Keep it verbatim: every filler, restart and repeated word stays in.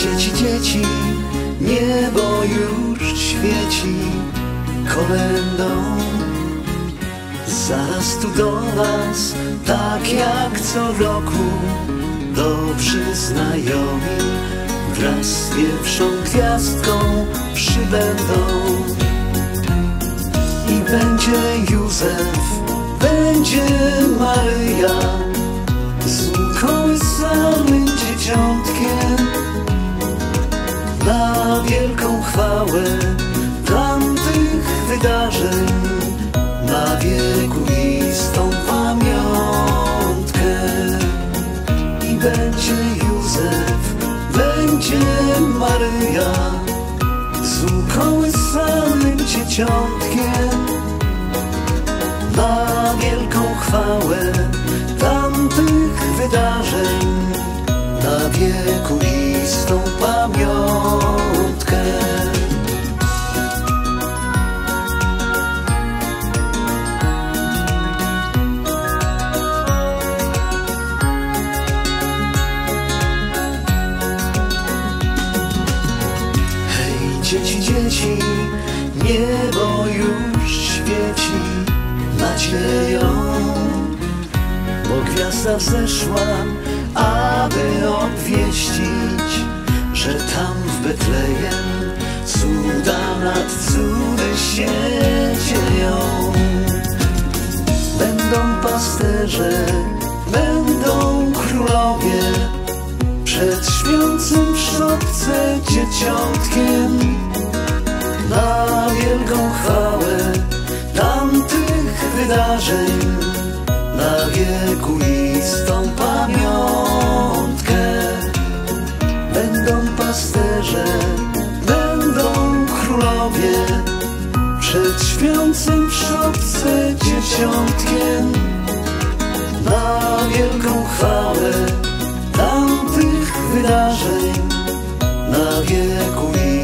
Dzieci, dzieci, niebo już świeci kolędą. Zaraz tu do was, tak jak co roku, dobrzy znajomi wraz z pierwszą gwiazdką przybędą. I będzie Józef, będzie Maryja z ukołysanym dzieciątkiem na wielką chwałę tamtych wydarzeń, na wiekuistą pamiątkę. I będzie Józef, będzie Maryja z ukołysanym dzieciątkiem na wielką chwałę tamtych wydarzeń, na wiekuistą pamiątkę. Dzieci, dzieci, niebo już świeci nadzieją, bo gwiazda wzeszła, aby obwieścić, że tam w Betlejem cuda nad cudy się dzieją. Będą pasterze, będą królowie przed śpiącym w szopce dzieciątkiem na wielką chwałę tamtych wydarzeń, na wiekuistą pamiątkę. Będą pasterze, będą królowie przed śpiącym w szopce dzieciątkiem na wielką chwałę tamtych wydarzeń, na wiekuistą